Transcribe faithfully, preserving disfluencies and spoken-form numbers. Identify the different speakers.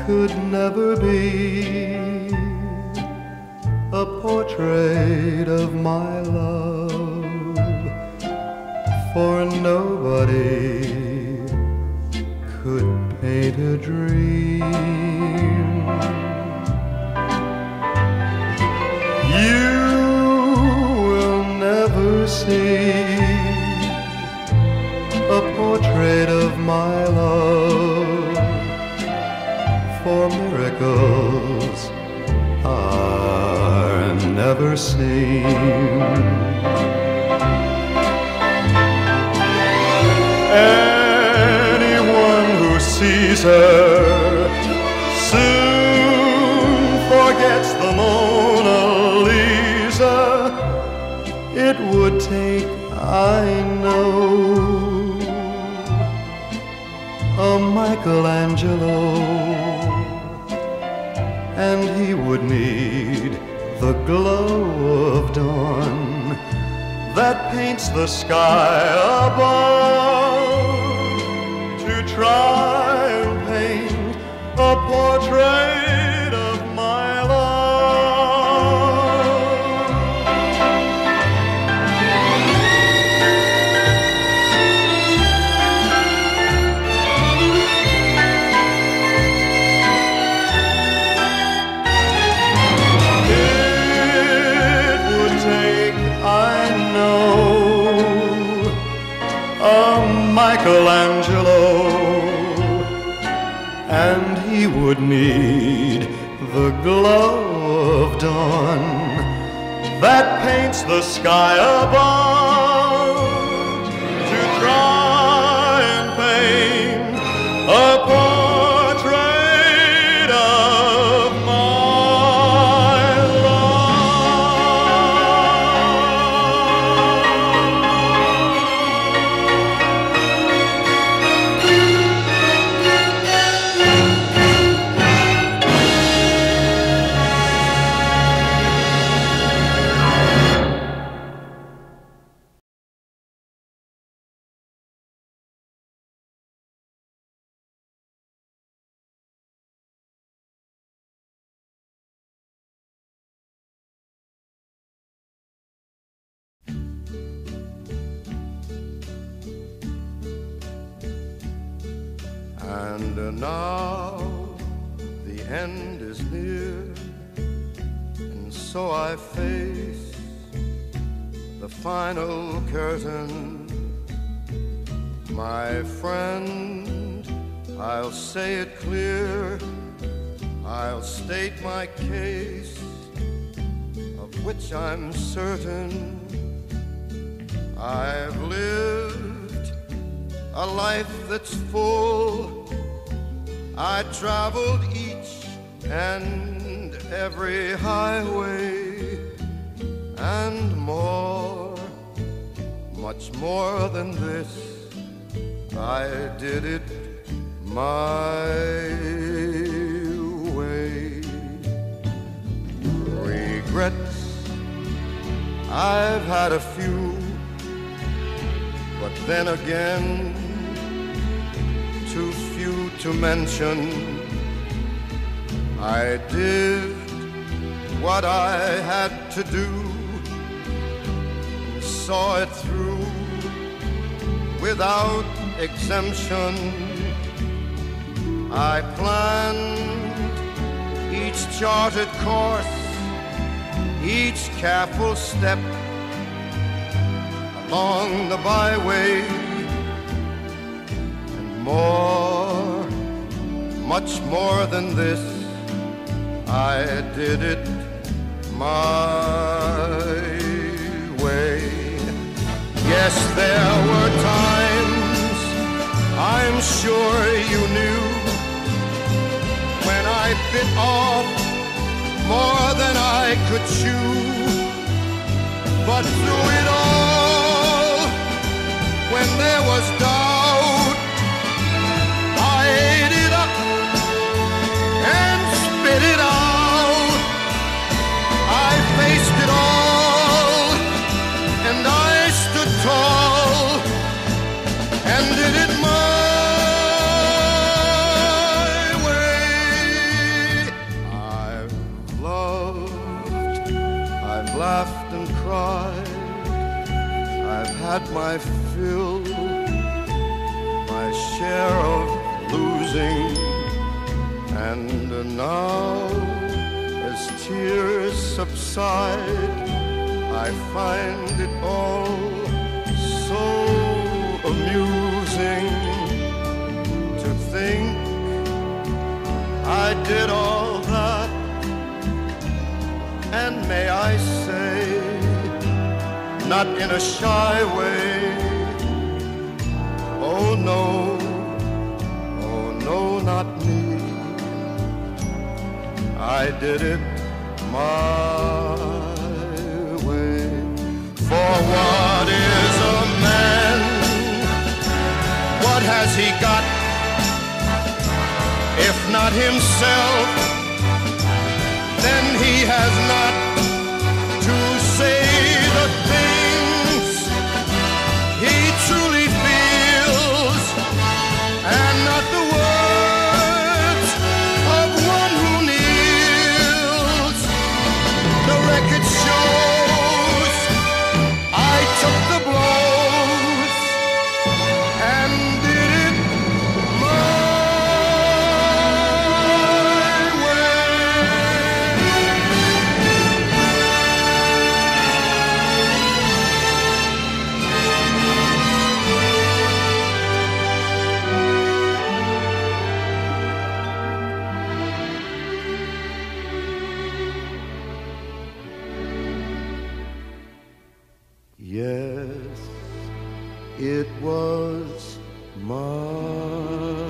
Speaker 1: could never be a portrait of my love, for nobody could paint a dream. You will never see a portrait of my love, for miracles are never seen. Anyone who sees her soon forgets the Mona Lisa. It would take, I know, a Michelangelo, and he would need the glow of dawn that paints the sky above to try and paint a portrait of my love. Michelangelo, and he would need the glow of dawn that paints the sky above to try and paint a portrait of my And now the end is near, and so I face the final curtain. My friend, I'll say it clear, I'll state my case, of which I'm certain. I've lived a life that's full. I traveled each and every highway and more, much more than this. I did it my way. Regrets, I've had a few, but then again, too few to mention. I did what I had to do and saw it through without exemption. I planned each charted course, each careful step along the byway. More, much more than this, I did it my way. Yes, there were times, I'm sure you knew, when I bit off more than I could chew. But through it all, when there was doubt, I ate it up and spit it out. I faced it all, and I stood tall and did it my way. had my fill, my share of losing, and now as tears subside, I find it all so amusing to think I did all that, and may I say, not in a shy way, oh no, oh no, not me. I did it my way. For what is a man? What has he got? If not himself, then he has not to say the things he truly feels, and not the words of one who kneels. The record shows I took the blows and did it my Yes, it was my